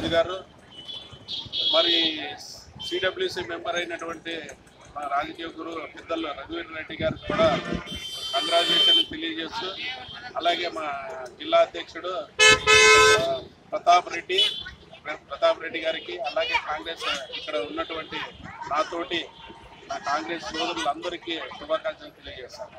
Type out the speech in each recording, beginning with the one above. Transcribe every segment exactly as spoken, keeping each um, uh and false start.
గారు, మరి CWC member అయినటువంటి మా రాజకీయ గురువు పెద్దలు రఘువీర్ రెడ్డి గారికి కూడా కంగ్రాచులేషన్లు తెలియజేస్తూ, అలాగే మా జిల్లా అధ్యక్షుడు ప్రతాప్ రెడ్డి ప్రతాప్ రెడ్డి గారికి, అలాగే కాంగ్రెస్ ఇక్కడ ఉన్నటువంటి నాతోటి నా కాంగ్రెస్ సోదరులందరికీ శుభాకాంక్షలు తెలియజేస్తాను.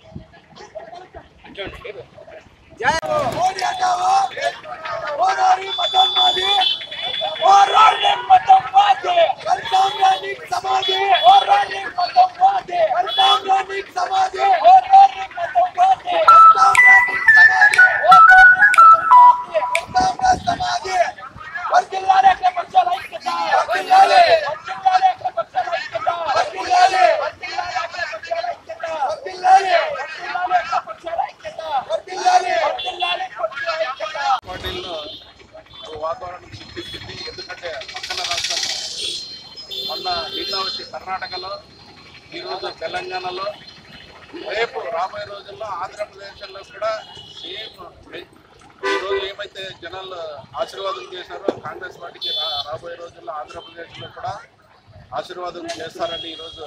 వాతావరణం సృష్టించింది. ఎందుకంటే పక్కన రాష్ట్రం మొన్న నిన్న వచ్చి కర్ణాటకలో, ఈరోజు తెలంగాణలో, రేపు రాబోయే రోజుల్లో ఆంధ్రప్రదేశ్లో కూడా సేమ్ ఈరోజు ఏమైతే జనాలు ఆశీర్వాదం చేశారో కాంగ్రెస్ పార్టీకి రా రాబోయే రోజుల్లో ఆంధ్రప్రదేశ్లో కూడా ఆశీర్వాదం చేస్తారని ఈరోజు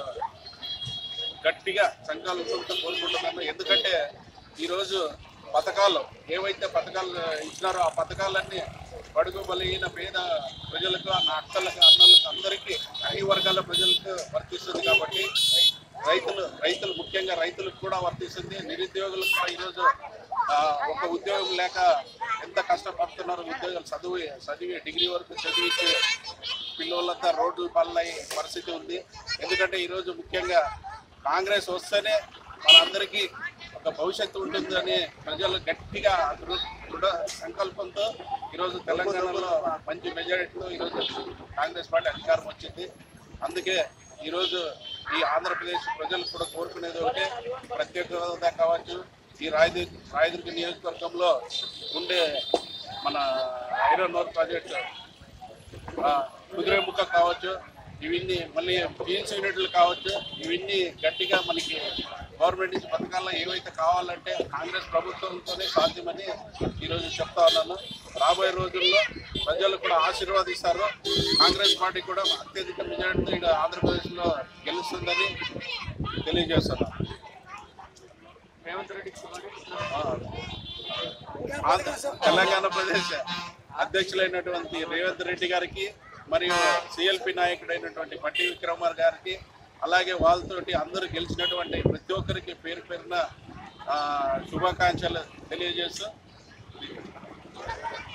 గట్టిగా సంకల్పంతో కోరుకుంటున్నాను. ఎందుకంటే ఈరోజు పథకాలు ఏవైతే పథకాలు ఇచ్చినారో ఆ పథకాలన్నీ బడుగు బలహీన పేద ప్రజలకు, నా అక్కలకు, అన్నలకు, అందరికీ అన్ని వర్గాల ప్రజలకు వర్తిస్తుంది. కాబట్టి రైతులు రైతులు ముఖ్యంగా రైతులకు కూడా వర్తిస్తుంది. నిరుద్యోగులకు కూడా ఈరోజు ఒక ఉద్యోగం లేక ఎంత కష్టపడుతున్నారో, ఉద్యోగాలు చదువు చదివి డిగ్రీ వరకు చదివించి పిల్లలంతా రోడ్లు పాలయ్యే పరిస్థితి ఉంది. ఎందుకంటే ఈరోజు ముఖ్యంగా కాంగ్రెస్ వస్తేనే మనందరికీ ఒక భవిష్యత్తు ఉంటుందని ప్రజలు గట్టిగా దృఢ సంకల్పంతో ఈరోజు తెలంగాణలో మంచి మెజారిటీలో ఈరోజు కాంగ్రెస్ పార్టీ అధికారం వచ్చింది. అందుకే ఈరోజు ఈ ఆంధ్రప్రదేశ్ ప్రజలు కూడా కోరుకునేది ఒకటే, ప్రత్యేక హోదా కావచ్చు, ఈ రాయదుర్గ రాయదుర్గ నియోజకవర్గంలో ఉండే మన ఐరన్ ఓర్ ప్రాజెక్టు కుదిరేముక్క కావచ్చు, ఇవన్నీ మళ్ళీ పీఎల్సీ యూనిట్లు కావచ్చు, ఇవన్నీ గట్టిగా మనకి గవర్నమెంట్ నుంచి పథకాల్లో ఏవైతే కావాలంటే కాంగ్రెస్ ప్రభుత్వంతోనే సాధ్యమని ఈరోజు చెప్తా ఉన్నాను. రాబోయే రోజుల్లో ప్రజలు కూడా ఆశీర్వాదిస్తారు. కాంగ్రెస్ పార్టీ కూడా అత్యధిక మెజారిటీతో ఇక్కడ ఆంధ్రప్రదేశ్లో గెలుస్తుందని తెలియజేస్తున్నాను. రేవంత్ రెడ్డి తెలంగాణ ప్రదేశ్ అధ్యక్షులైనటువంటి రేవంత్ రెడ్డి గారికి మరియు సిఎల్పి నాయకుడైనటువంటి పట్టి విక్రమార్ గారికి, అలాగే వాళ్ళతోటి అందరూ గెలిచినటువంటి ప్రతి ఒక్కరికి పేరు పేరున శుభాకాంక్షలు తెలియజేస్తూ